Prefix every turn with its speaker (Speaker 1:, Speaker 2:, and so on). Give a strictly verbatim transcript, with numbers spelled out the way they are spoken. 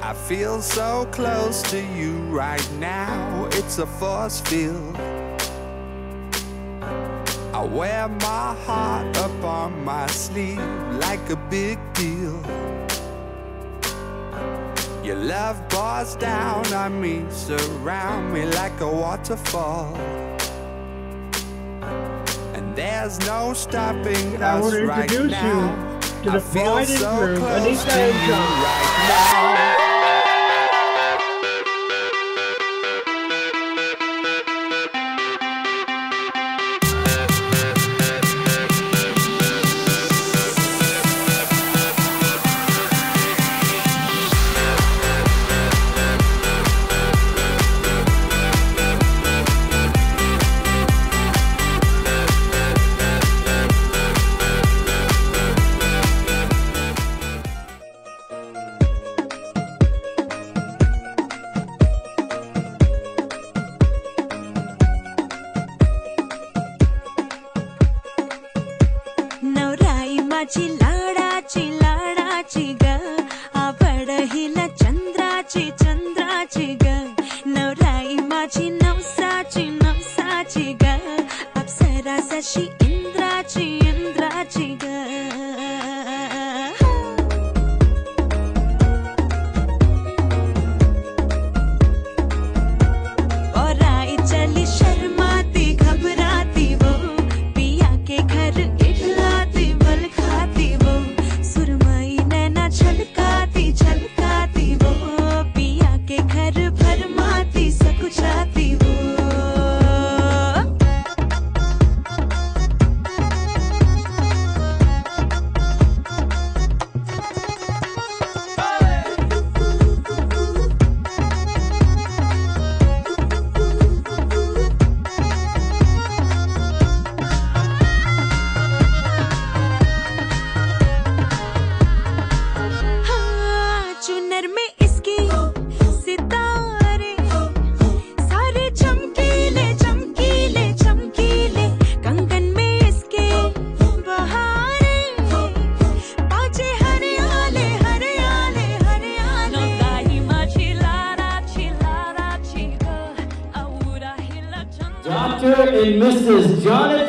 Speaker 1: I feel so close to you right now, it's a force field. I wear my heart up on my sleeve like a big deal. Your love pours down on me, surround me like a waterfall. And there's no stopping
Speaker 2: I
Speaker 1: us
Speaker 2: want to
Speaker 1: right
Speaker 2: introduce
Speaker 1: now.
Speaker 2: you to the
Speaker 1: I feel
Speaker 2: bride and
Speaker 1: so
Speaker 2: groom,
Speaker 1: close
Speaker 2: Anita
Speaker 1: to
Speaker 2: and
Speaker 1: you
Speaker 2: Jon.
Speaker 1: right now.
Speaker 3: माझी लाडाची लाडाची ग आवड हिला चंद्राची चंद्राची ग नवराई माझी नवसाची नवसाची ग अप्सरा जशी इंद्राची इंद्राची ग और आई चली शर्माती घबराती वो पिया के घर इठलाती बल खाती वो सुरमई नैना छलकाती छलकाती वो पिया के घर भरमाती सकुचाती वो चुनर में इसकी सितारे सारे चमकीले चमकीले चमकीले कंगन में इसके बहारे बाजे हरियाले हरियाले हरियाले नौराई माझी लाडाची लाडाची ग औरा हिला चंद्र
Speaker 4: Doctor and Missus Jonathan